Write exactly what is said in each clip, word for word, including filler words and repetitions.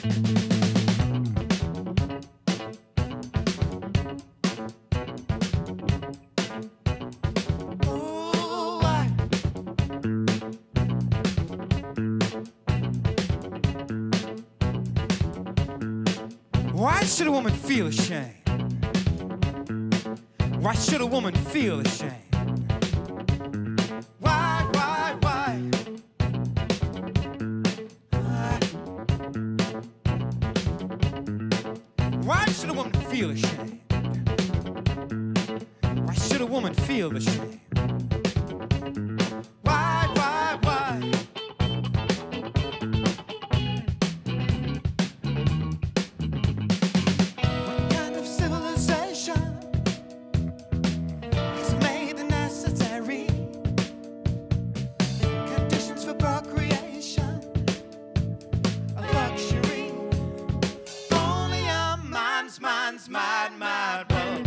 Why should a woman feel ashamed? Why should a woman feel ashamed? Why, why, why? Why? Why should a woman feel ashamed? Why should a woman feel ashamed? Why, why, why? Mine's mine, mine, mine.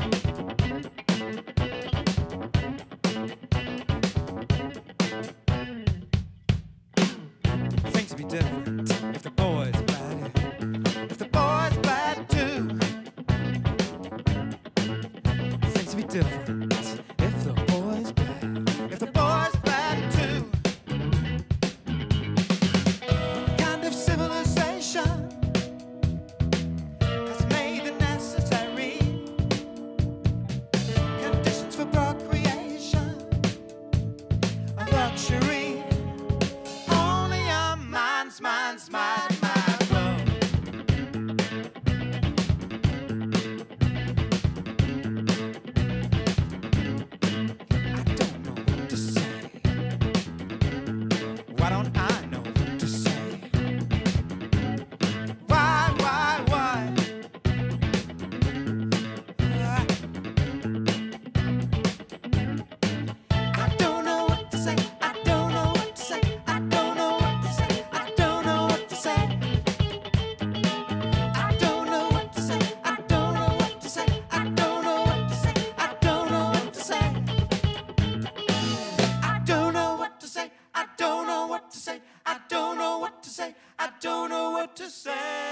Things would be different if the boy's bad. If the boy's bad too. Things would be different if the boy's bad. If the boy's bad too. What kind of civilization luxury? Only a mine's, mine's, mine, mine, love. I don't know what to say. Why don't I know what to say? Why, why, why? Why? I don't know what to say. I don't know what to say. I don't know what to say. I don't know what to say. I don't know what to say. I don't know what to say. I don't know what to say. I don't know what to say. I don't know what to say. I don't know what to say. I don't know what to say. I don't know what to say.